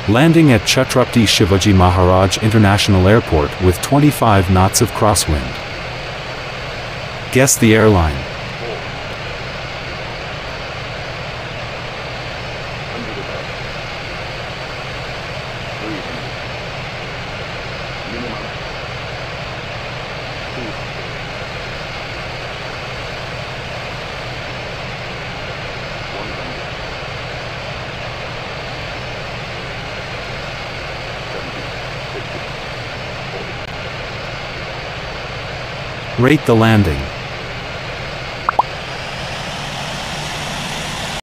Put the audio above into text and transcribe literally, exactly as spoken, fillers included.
Landing at Chhatrapati Shivaji Maharaj International Airport with twenty-five knots of crosswind. Guess the airline. Rate the landing.